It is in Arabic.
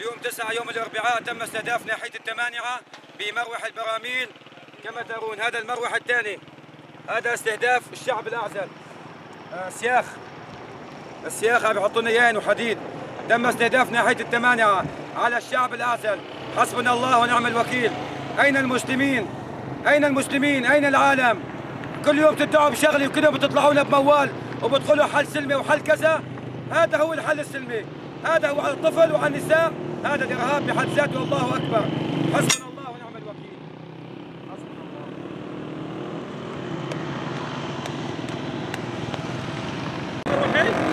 اليوم 9 يوم الأربعاء تم استهداف ناحية التمانعة بمروح البراميل كما ترون. هذا المروح الثاني، هذا استهداف الشعب الأعزل. السياخ عم يحطوا لنا اياه وحديد. تم استهداف ناحية التمانعة على الشعب الأعزل. حسبنا الله ونعم الوكيل. أين المسلمين؟ أين المسلمين؟ أين العالم؟ كل يوم تدعوا بشغلي وكل يوم بتطلعوا لنا بموال وبتقولوا حل سلمي وحل كذا. هذا هو الحل السلمي، هذا هو على الطفل وعلى النساء. هذا الإرهاب بحد ذاته. الله أكبر. حسبنا الله ونعم الوكيل. حسبنا الله.